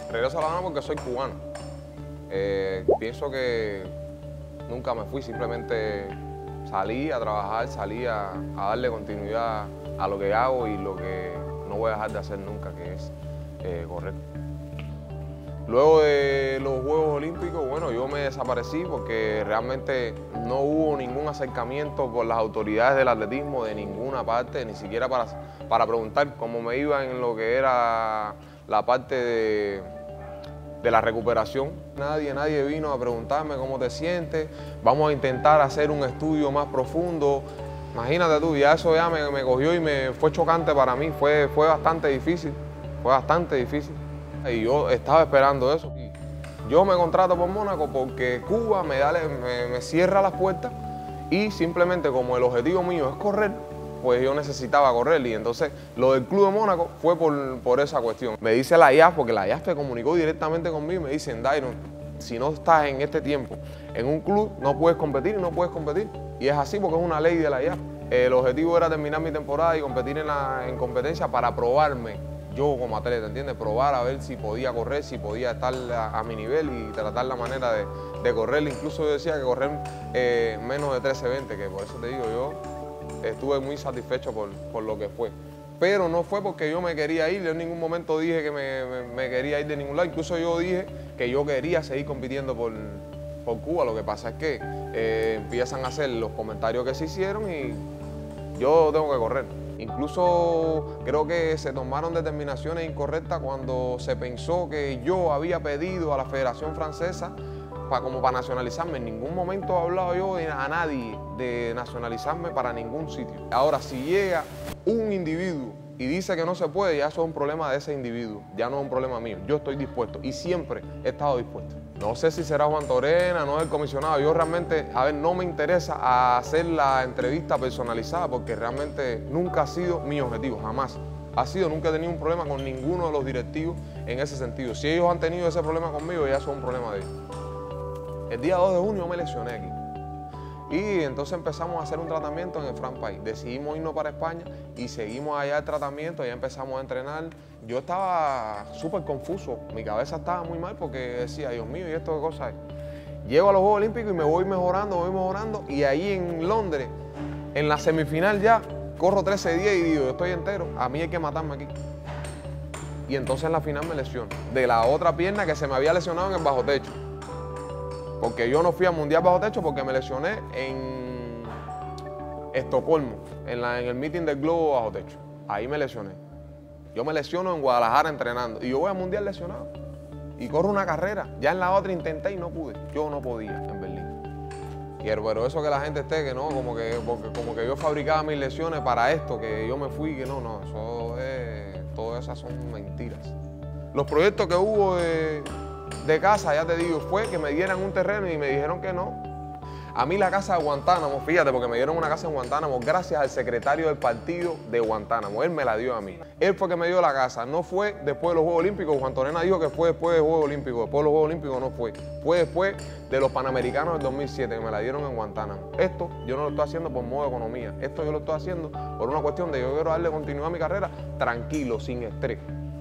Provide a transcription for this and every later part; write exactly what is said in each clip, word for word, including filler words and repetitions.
Regreso a La Habana porque soy cubano. Eh, pienso que nunca me fui, simplemente salí a trabajar, salí a, a darle continuidad a lo que hago y lo que no voy a dejar de hacer nunca, que es eh, correr. Luego de los Juegos Olímpicos, bueno, yo me desaparecí porque realmente no hubo ningún acercamiento por las autoridades del atletismo de ninguna parte, ni siquiera para, para preguntar cómo me iba en lo que era la parte de, de la recuperación. Nadie, nadie vino a preguntarme cómo te sientes, vamos a intentar hacer un estudio más profundo. Imagínate tú, ya eso ya me, me cogió y me fue chocante para mí, fue, fue bastante difícil, fue bastante difícil. Y yo estaba esperando eso. Yo me contrato por Mónaco porque Cuba me, da, me, me cierra las puertas y simplemente como el objetivo mío es correr, pues yo necesitaba correr y entonces lo del Club de Mónaco fue por, por esa cuestión. Me dice la I A F, porque la I A F se comunicó directamente conmigo y me dicen, Dairon, si no estás en este tiempo en un club no puedes competir y no puedes competir. Y es así porque es una ley de la I A F. El objetivo era terminar mi temporada y competir en, la, en competencia para probarme yo como atleta, ¿entiendes? Probar a ver si podía correr, si podía estar a, a mi nivel y tratar la manera de, de correr. Incluso yo decía que correr eh, menos de trece veinte, que por eso te digo, yo estuve muy satisfecho por, por lo que fue. Pero no fue porque yo me quería ir, yo en ningún momento dije que me, me, me quería ir de ningún lado. Incluso yo dije que yo quería seguir compitiendo por, por Cuba. Lo que pasa es que eh, empiezan a hacer los comentarios que se hicieron y yo tengo que correr. Incluso creo que se tomaron determinaciones incorrectas cuando se pensó que yo había pedido a la Federación Francesa para, como para nacionalizarme. En ningún momento he hablado yo a nadie de nacionalizarme para ningún sitio. Ahora, si llega un individuo y dice que no se puede, ya eso es un problema de ese individuo, ya no es un problema mío. Yo estoy dispuesto y siempre he estado dispuesto. No sé si será Juan Torena, no es el comisionado. Yo realmente, a ver, no me interesa hacer la entrevista personalizada porque realmente nunca ha sido mi objetivo, jamás. Ha sido, nunca he tenido un problema con ninguno de los directivos en ese sentido. Si ellos han tenido ese problema conmigo, ya eso es un problema de ellos. El día dos de junio me lesioné aquí. Y entonces empezamos a hacer un tratamiento en el Fran País. Decidimos irnos para España y seguimos allá el tratamiento, ya empezamos a entrenar. Yo estaba súper confuso, mi cabeza estaba muy mal porque decía, Dios mío, ¿y esto qué cosa es? Llego a los Juegos Olímpicos y me voy mejorando, voy mejorando, y ahí en Londres, en la semifinal ya, corro trece diez y digo, yo estoy entero, a mí hay que matarme aquí. Y entonces en la final me lesiono, de la otra pierna que se me había lesionado en el bajo techo. Porque yo no fui al Mundial bajo techo porque me lesioné en Estocolmo, en, la, en el meeting del globo bajo techo. Ahí me lesioné. Yo me lesiono en Guadalajara entrenando y yo voy al Mundial lesionado. Y corro una carrera. Ya en la otra intenté y no pude. Yo no podía en Berlín. Y pero eso que la gente esté, que no, como que, porque, como que yo fabricaba mis lesiones para esto, que yo me fui, que no, no, eso es, todas esas son mentiras. Los proyectos que hubo de... de casa, ya te digo, fue que me dieran un terreno y me dijeron que no. A mí la casa de Guantánamo, fíjate, porque me dieron una casa en Guantánamo gracias al secretario del partido de Guantánamo. Él me la dio a mí. Él fue que me dio la casa. No fue después de los Juegos Olímpicos. Juan Torena dijo que fue después de los Juegos Olímpicos. Después de los Juegos Olímpicos no fue. Fue después de los Panamericanos del dos mil siete que me la dieron en Guantánamo. Esto yo no lo estoy haciendo por modo de economía. Esto yo lo estoy haciendo por una cuestión de yo quiero darle continuidad a mi carrera tranquilo, sin estrés.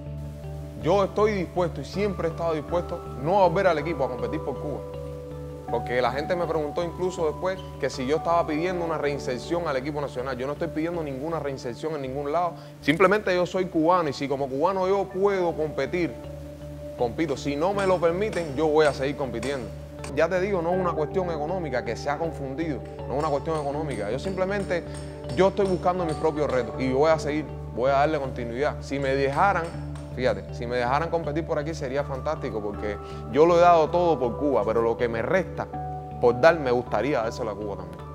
Yo estoy dispuesto y siempre he estado dispuesto no a volver al equipo, a competir por Cuba. Porque la gente me preguntó incluso después que si yo estaba pidiendo una reinserción al equipo nacional. Yo no estoy pidiendo ninguna reinserción en ningún lado. Simplemente yo soy cubano y si como cubano yo puedo competir, compito. Si no me lo permiten, yo voy a seguir compitiendo. Ya te digo, no es una cuestión económica que se ha confundido, no es una cuestión económica. Yo simplemente, yo estoy buscando mis propios retos y voy a seguir, voy a darle continuidad. Si me dejaran, fíjate, si me dejaran competir por aquí sería fantástico porque yo lo he dado todo por Cuba, pero lo que me resta por dar me gustaría dárselo a Cuba también.